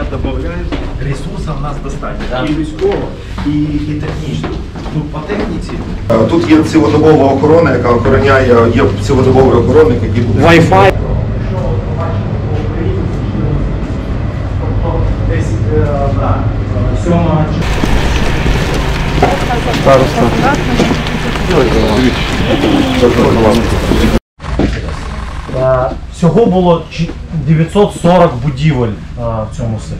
я добавляю, ресурсів у нас достатньо. І військово, і технічно. Ну, по техніці. Тут є цілодобова охорона, яка охороняє, є цілодобовий охоронник, який буде. Wi-Fi. Десь, так, 7 Всього було 940 будівель в цьому селі.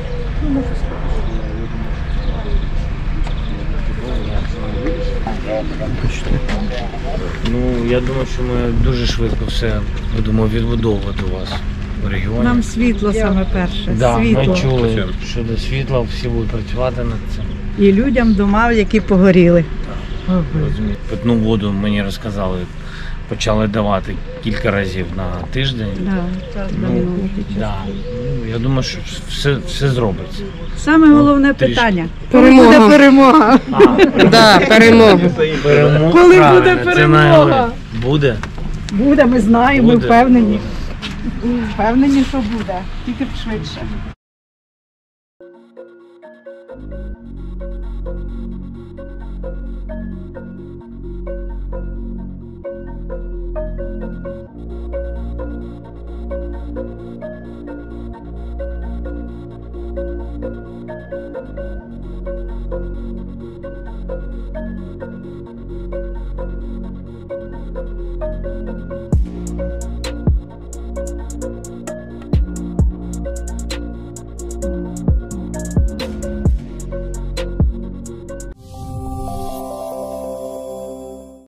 Ну, я думаю, що ми дуже швидко все будемо відбудовувати у вас в регіоні. Нам світло саме перше. Да, світло. ми чули, що до світла всі будуть працювати над цим. І людям дома, які погоріли. Розумієте. Питну воду мені розказали, почали давати кілька разів на тиждень. Да. Ну, я думаю, що все зробиться. Саме головне питання. Перемога. Коли буде перемога? Да, перемога. Коли Правильно, буде це перемога? найголовніше. Буде. Буде, ми знаємо, ми Буде. впевнені. Впевнені, що буде. Тільки швидше.